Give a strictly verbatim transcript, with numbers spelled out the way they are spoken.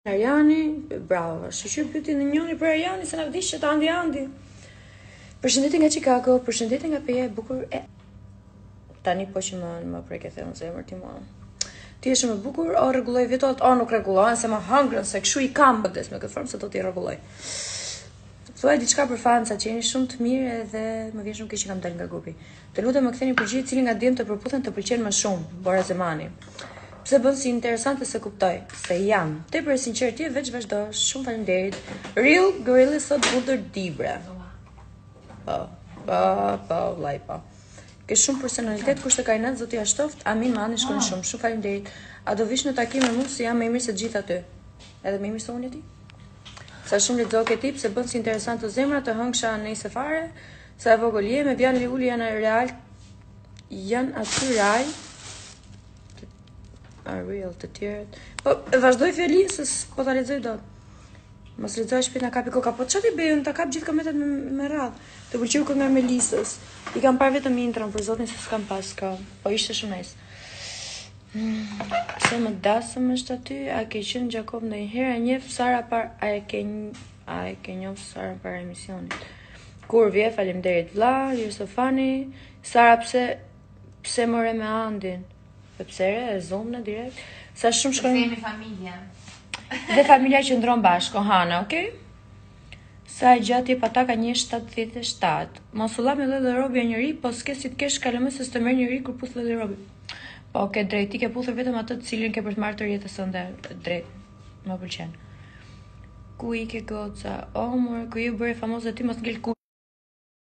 Ariani, bravo, shqyr pyeti në njëri për Ariani, se na vdish që të andi andi. Përshëndetje nga Chicago, përshëndetje nga Peja e bukur e... Tani po që më, më preke the në zemër ti mua. Ti je shumë e bukur, o rregulloj vetot, o nuk rregullohen, se më hëngrën, se kështu i kam bëdes me këtë formë, se do t'i rregulloj. Thuaj diçka për fansa që jeni shumë të mirë edhe më vjen shumë keq që kam dalë nga grupi. Të lutem më ktheni përgjigje cili nga djem të përputhen të pëlqen më shumë, Bora Zemani. Pse bën si interesante se kuptoj, se jam tepër e sinqert ti veç vazhdo. Shumë faleminderit. Real Gorilla sot Budur Dibre. Po, po, po, vllai po. Ke shumë personalitet, kush të ka inat zoti ja shtoft. Amin, mani shkon shumë. Shumë faleminderit. A do vish në takim me mua se jam më i mirë se gjithë aty? Edhe më i mirë se unë ti? Sa shumë lexo ke tip se bën si interesante zemra të hëngsha nëse fare, sa e vogël je me vjan Liuli janë real janë aty raj. A real të tjerët. Po vazhdoj fjali se po ta lexoj dot. Mos lexoj shpejt na kapi koka. Po çfarë i bëj unë ta kap gjithë komentet me, me radhë. Të pëlqeu kënga me Melisës. I kam parë vetëm intrën për zotin se s'kam pas ka. Po ishte shumë nice. Hmm. Se më dasëm është aty, a ke qenë Gjakob ndonjëherë e njeh Sara par a e ke a e ke njoh Sara para emisionit. Kur vje, faleminderit vlla, Yusufani. Sara pse pse more me Andin? Pse e zonë në direkt. Sa shumë shkojnë... Kthehemi familja. Dhe familja që ndron bashkë, Hana, okay? Sa e gjatë je pataka një shtatëdhjetë e shtatë. Mos u la me lloj robi e njëri, po s'ke si të kesh kalamës të merr njëri kur puth lloj robi. Po ke drejt, ti ke puthur vetëm atë të cilin ke për të marrë të jetës sënde. Drejt. Më pëlqen. Ku i ke goca? O, mor, ku ju bëre famoze ti mos ngel ku